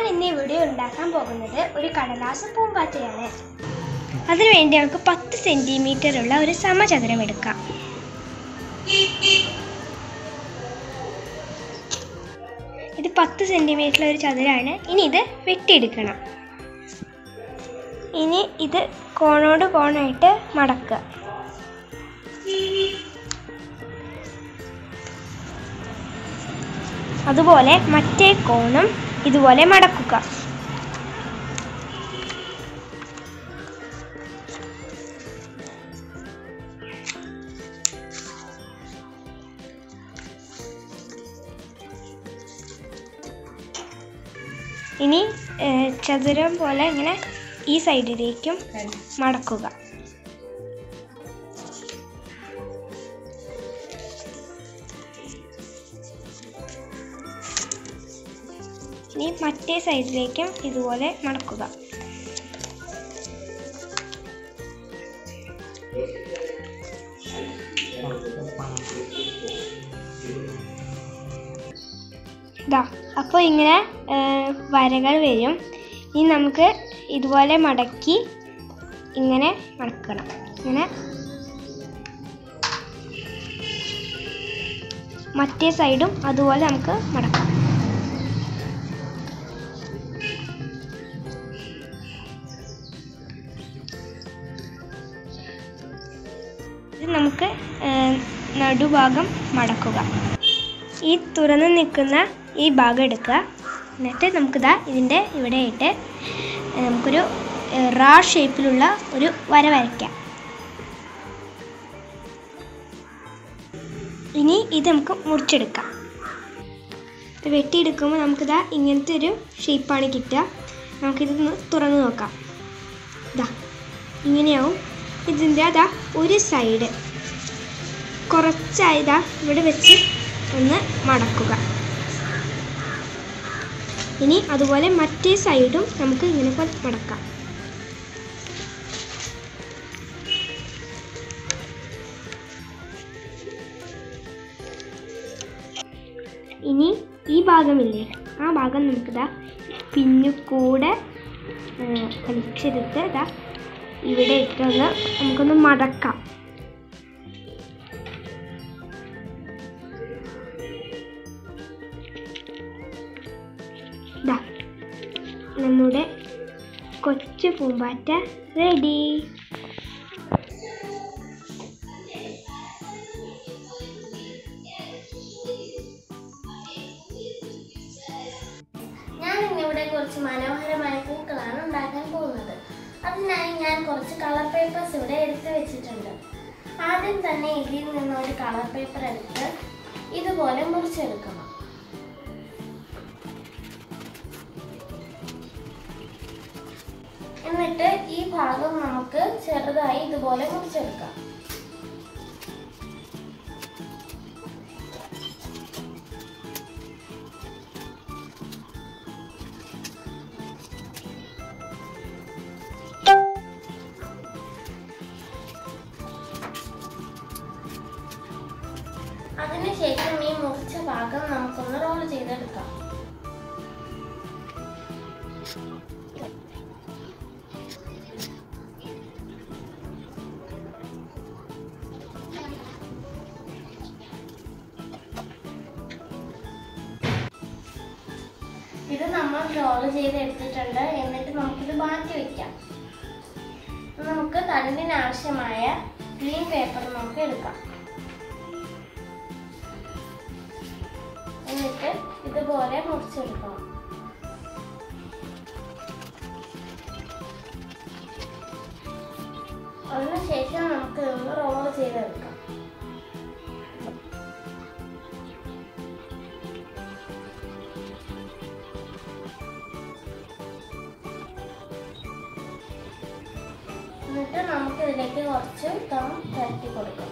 ഇന്ന് ഇവിടെ ഉണ്ടാക്കാൻ പോകുന്നത് ഒരു കടലാസ് പൂമ്പാറ്റയാണ്. അതിനുവേണ്ടി നമുക്ക് 10 സെന്റിമീറ്റർ ഉള്ള ഒരു സമചതുരം എടുക്കാം. ഇത് 10 സെന്റിമീറ്റർ ഒരു ചതുരമാണ്. ഇനി ഇത് വെട്ടിയെടുക്കണം. ഇനി ഇത് കോണോട് കോണായിട്ട് മടക്കുക. അതുപോലെ മറ്റേ കോണും ഇതുപോലെ മടക്കുക. ഇനി ചതുരം പോലെ ഇങ്ങനെ ഈ സൈഡിലേക്കും മടക്കുക. ഇനി മറ്റേ സൈഡിലേക്കും ഇതുപോലെ മടക്കുക. അപ്പോൾ ഇങ്ങനെ വരകൾ വരും. ഇനി നമുക്ക് ഇതുപോലെ മടക്കി ഇങ്ങനെ മടക്കണം. ഇങ്ങനെ മറ്റേ സൈഡും അതുപോലെ നമുക്ക് മടക്കാം. ഇത് നമുക്ക് നടുഭാഗം മടക്കുക. ഈ തുറന്ന് നിൽക്കുന്ന ഈ ഭാഗം എടുക്കുക. എന്നിട്ട് നമുക്കിതാ ഇതിൻ്റെ ഇവിടെ ആയിട്ട് നമുക്കൊരു റാ ഷേപ്പിലുള്ള ഒരു വര വരയ്ക്കാം. ഇനി ഇത് നമുക്ക് മുറിച്ചെടുക്കാം. ഇത് വെട്ടിയെടുക്കുമ്പോൾ നമുക്കിതാ ഇങ്ങനത്തെ ഒരു ഷേപ്പാണ് കിട്ടുക. നമുക്കിതൊന്ന് തുറന്ന് നോക്കാം. ഇതാ ഇങ്ങനെയാവും. ഇതിൻ്റെ അതാ ഒരു സൈഡ് കുറച്ചായതാ ഇവിടെ വെച്ച് ഒന്ന് മടക്കുക. ഇനി അതുപോലെ മറ്റേ സൈഡും നമുക്ക് ഇങ്ങനെ മടക്കാം. ഇനി ഈ ഭാഗമില്ലേ, ആ ഭാഗം നമുക്കിതാ പിന്നുകൂടെ വലിച്ചെടുത്ത് ഇതാ ഇവിടെ ഇട്ടൊന്ന് നമുക്കൊന്ന് മടക്കാം. നമ്മുടെ കൊച്ചു പൂമ്പാറ്റ റെഡി. ഞാൻ ഇന്നിവിടെ കുറച്ച് മനോഹരമായ പൂക്കളാണ് ഉണ്ടാക്കാൻ പോകുന്നത്. അതിനായി ഞാൻ കുറച്ച് കളർ പേപ്പേഴ്സ് ഇവിടെ എടുത്ത് വെച്ചിട്ടുണ്ട്. ആദ്യം തന്നെ ഇതിൽ നിന്ന് ഒരു കളർ പേപ്പർ എടുത്ത് ഇതുപോലെ മുറിച്ചെടുക്കണം. എന്നിട്ട് ഈ ഭാഗം നമുക്ക് ചെറുതായി ഇതുപോലെ മുറിച്ചെടുക്കാം. അതിനുശേഷം ഈ മുറിച്ച ഭാഗം നമുക്കൊന്ന് റോൾ ചെയ്തെടുക്കാം. ഇത് നമ്മൾ റോൾ ചെയ്ത് എടുത്തിട്ടുണ്ട്. എന്നിട്ട് നമുക്കിത് മാറ്റി വെക്കാം. നമുക്ക് തണ്ടിന് ആവശ്യമായ ഗ്രീൻ പേപ്പർ നമുക്ക് എടുക്കാം. എന്നിട്ട് ഇതുപോലെ മുറിച്ചെടുക്കണം. അതിനുശേഷം നമുക്ക് ഇതൊന്ന് റോൾ ചെയ്തെടുക്കാം. എന്നിട്ട് നമുക്ക് ഇതിലേക്ക് കുറച്ച് ഗം പുരട്ടി കൊടുക്കാം.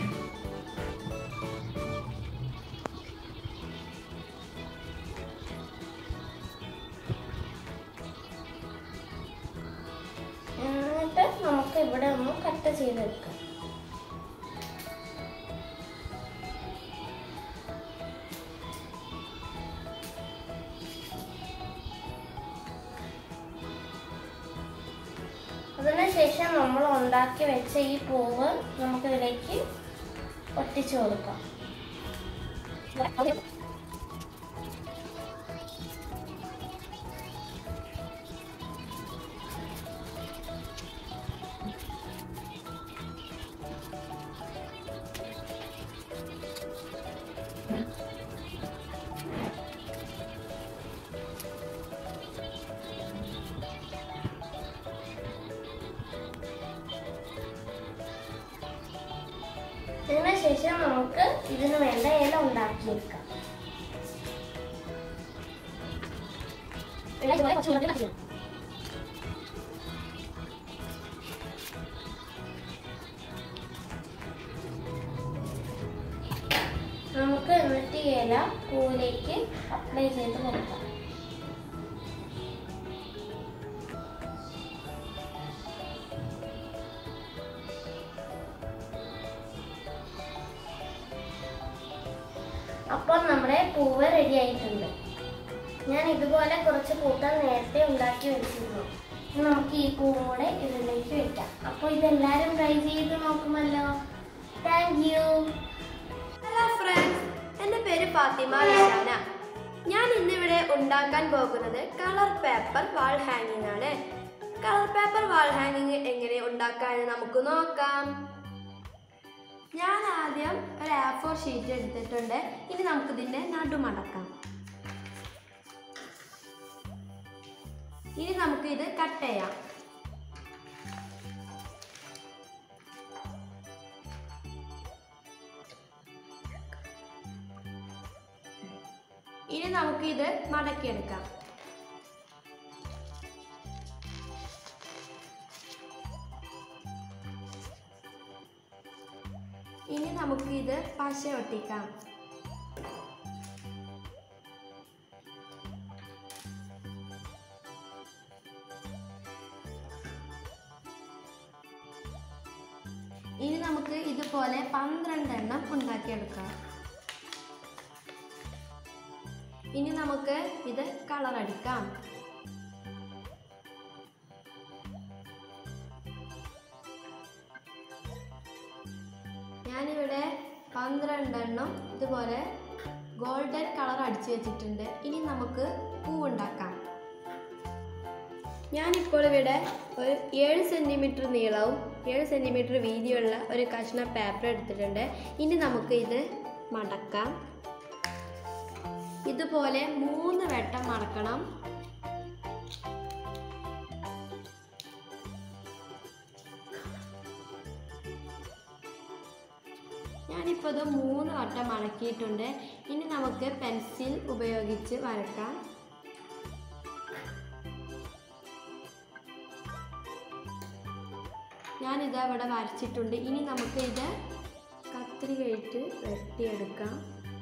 എന്നിട്ട് നമുക്ക് ഇവിടെ ഒന്ന് കട്ട് ചെയ്തെടുക്കാം. അതിനുശേഷം നമ്മൾ ഉണ്ടാക്കി വെച്ച ഈ പൂവ് നമുക്കിതിലേക്ക് ഒട്ടിച്ചു കൊടുക്കാം. അതിനുശേഷം നമുക്ക് ഇതിന് വേണ്ട ഇല ഉണ്ടാക്കിയെടുക്കാം. നമുക്ക് എന്നിട്ട് ഇല പൂവിലേക്ക് അപ്ലൈ ചെയ്ത് കൊടുക്കാം. അപ്പോൾ നമ്മുടെ പൂവ് റെഡി ആയിട്ടുണ്ട്. ഞാൻ ഇതുപോലെ കുറച്ച് പൂക്കൾ നേരത്തെ ഉണ്ടാക്കി വെച്ചിരുന്നു. നമുക്ക് ഈ പൂവും കൂടെ ഇതിലേക്ക് വെക്കാം. അപ്പോൾ ഇതെല്ലാവരും ട്രൈ ചെയ്ത് നോക്കുമല്ലോ. Thank you. ഹലോ ഫ്രണ്ട്സ്, എൻ്റെ പേര് ഫാത്തിമ നിഷാന. ഞാൻ ഇന്നിവിടെ ഉണ്ടാക്കാൻ പോകുന്നത് കളർ പേപ്പർ വാൾ ഹാങ്ങിങ് ആണ്. കളർ പേപ്പർ വാൾ ഹാങ്ങിങ് എങ്ങനെ ഉണ്ടാക്കാമെന്ന് നമുക്ക് നോക്കാം. ഞാൻ ആദ്യം ഒരു A4 ഷീറ്റ് എടുത്തിട്ടുണ്ട്. ഇനി നമുക്കിതിൻ്റെ നടുമടക്കാം. ഇനി നമുക്കിത് കട്ട് ചെയ്യാം. ഇനി നമുക്കിത് മടക്കിയെടുക്കാം. ഇനി നമുക്കിത് പശ ഒട്ടിക്കാം. ഇനി നമുക്ക് ഇതുപോലെ 12 എണ്ണം ഉണ്ടാക്കിയെടുക്കാം. ഇനി നമുക്ക് ഇത് കളർ അടിക്കാം. ഞാനിവിടെ 12 എണ്ണം ഇതുപോലെ ഗോൾഡൻ കളർ അടിച്ചു വെച്ചിട്ടുണ്ട്. ഇനി നമുക്ക് പൂവുണ്ടാക്കാം. ഞാനിപ്പോൾ ഇവിടെ ഒരു 7 സെൻറ്റിമീറ്റർ നീളവും 7 സെൻറ്റിമീറ്റർ വീതിയുള്ള ഒരു കഷ്ണം പേപ്പർ എടുത്തിട്ടുണ്ട്. ഇനി നമുക്ക് ഇത് മടക്കാം. ഇതുപോലെ 3 വട്ടം മടക്കണം. ഞാനിപ്പോൾ ഇത് 3 വട്ടം മടക്കിയിട്ടുണ്ട്. ഇനി നമുക്ക് പെൻസിൽ ഉപയോഗിച്ച് വരക്കാം. ഞാനിത് ഇവിടെ വരച്ചിട്ടുണ്ട്. ഇനി നമുക്ക് ഇത് കത്രികയിട്ട് വെട്ടിയെടുക്കാം.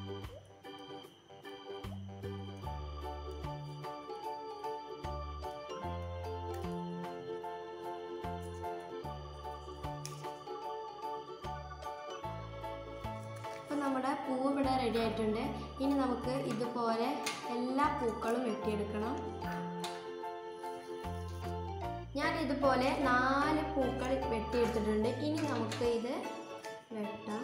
അപ്പോൾ നമ്മുടെ പൂവ് ഇവിടെ റെഡി ആയിട്ടുണ്ട്. ഇനി നമുക്ക് ഇതുപോലെ എല്ലാ പൂക്കളും വെട്ടിയെടുക്കണം. ഞാൻ ഇതുപോലെ 4 പൂക്കൾ വെട്ടിയെടുത്തിട്ടുണ്ട്. ഇനി നമുക്ക് ഇത് വെട്ടാം.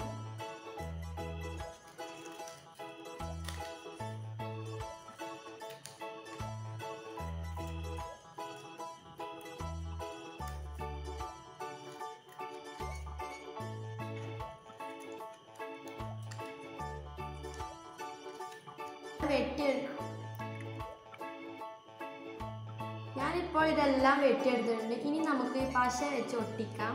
ഞാനിപ്പോൾ ഇതെല്ലാം വെട്ടിയെടുത്തിട്ടുണ്ട്. ഇനി നമുക്ക് പശ വെച്ച് ഒട്ടിക്കാം.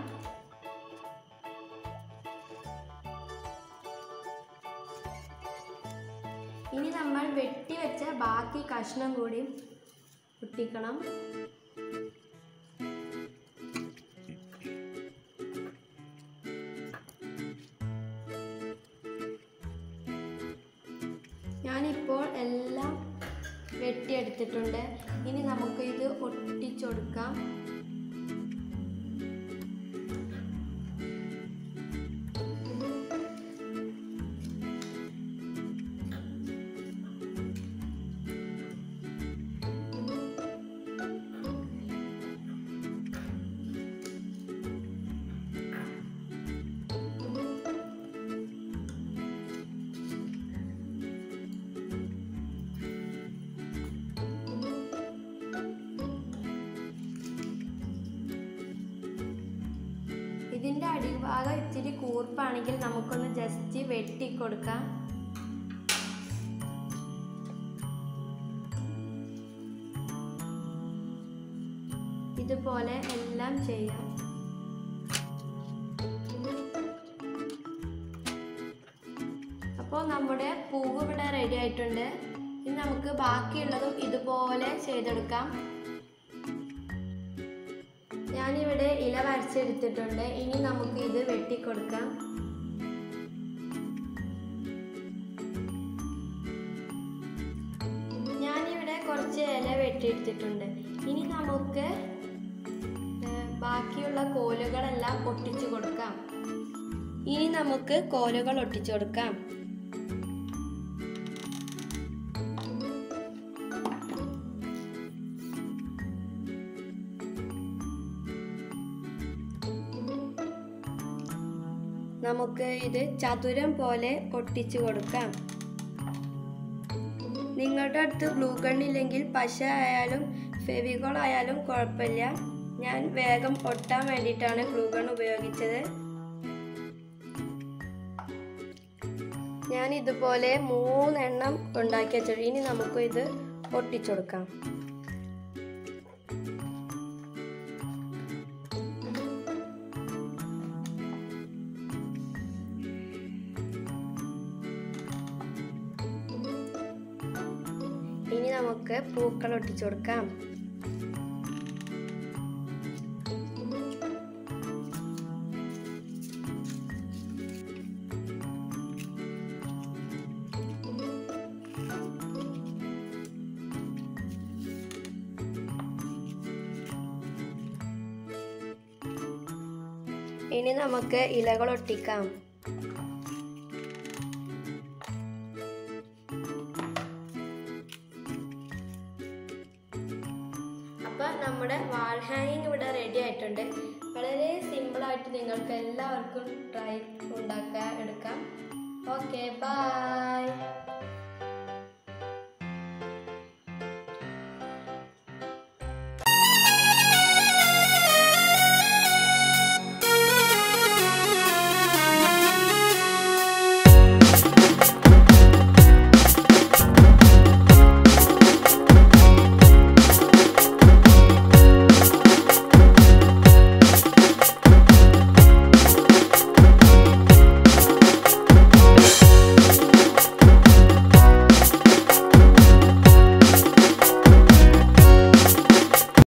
ഇനി നമ്മൾ വെട്ടി വെച്ച ബാക്കി കഷ്ണം കൂടി ഒട്ടിക്കണം. ഞാനിപ്പോൾ എല്ലാം വെട്ടിയെടുത്തിട്ടുണ്ട്. ഇനി നമുക്ക് ഇത് ഒട്ടിച്ചെടുക്കാം. ഭാഗം ഇച്ചിരി കൂർപ്പാണെങ്കിൽ നമുക്കൊന്ന് ജസ്റ്റ് വെട്ടി കൊടുക്കാം. ഇതുപോലെ എല്ലാം ചെയ്യാം. അപ്പോൾ നമ്മുടെ പൂവ് ഇവിടെ റെഡി ആയിട്ടുണ്ട്. ഇനി നമുക്ക് ബാക്കിയുള്ളതും ഇതുപോലെ ചെയ്തെടുക്കാം. ഞാനിവിടെ ഇല വരച്ചെടുത്തിട്ടുണ്ട്. ഇനി നമുക്ക് ഇത് വെട്ടിക്കൊടുക്കാം. ഞാനിവിടെ കുറച്ച് ഇല വെട്ടിയെടുത്തിട്ടുണ്ട്. ഇനി നമുക്ക് ബാക്കിയുള്ള കോലുകളെല്ലാം ഒട്ടിച്ചു കൊടുക്കാം. ഇനി നമുക്ക് കോലുകൾ ഒട്ടിച്ചു കൊടുക്കാം. നമുക്ക് ഇത് ചതുരം പോലെ ഒട്ടിച്ചു കൊടുക്കാം. നിങ്ങളുടെ അടുത്ത് ഗ്ലൂ ഗൺ ഇല്ലെങ്കിൽ പശ ആയാലും ഫെവിക്കോൾ ആയാലും കുഴപ്പമില്ല. ഞാൻ വേഗം ഒട്ടാൻ വേണ്ടിയിട്ടാണ് ഗ്ലൂ ഗൺ ഉപയോഗിച്ചത്. ഞാൻ ഇതുപോലെ 3 എണ്ണം ഉണ്ടാക്കി വെച്ചിട്ട് ഇനി നമുക്ക് ഇത് ഒട്ടിച്ചു കൊടുക്കാം. ഇനി നമുക്ക് പൂക്കൾ ഒട്ടിച്ചു കൊടുക്കാം. ഇനി നമുക്ക് ഇലകൾ ഒട്ടിക്കാം. അപ്പോൾ നമ്മുടെ വാൾ ഹാങ്ങിങ് ഇവിടെ റെഡി ആയിട്ടുണ്ട്. വളരെ സിമ്പിളായിട്ട് നിങ്ങൾക്ക് എല്ലാവർക്കും ട്രൈ എടുക്കാം. Okay, by.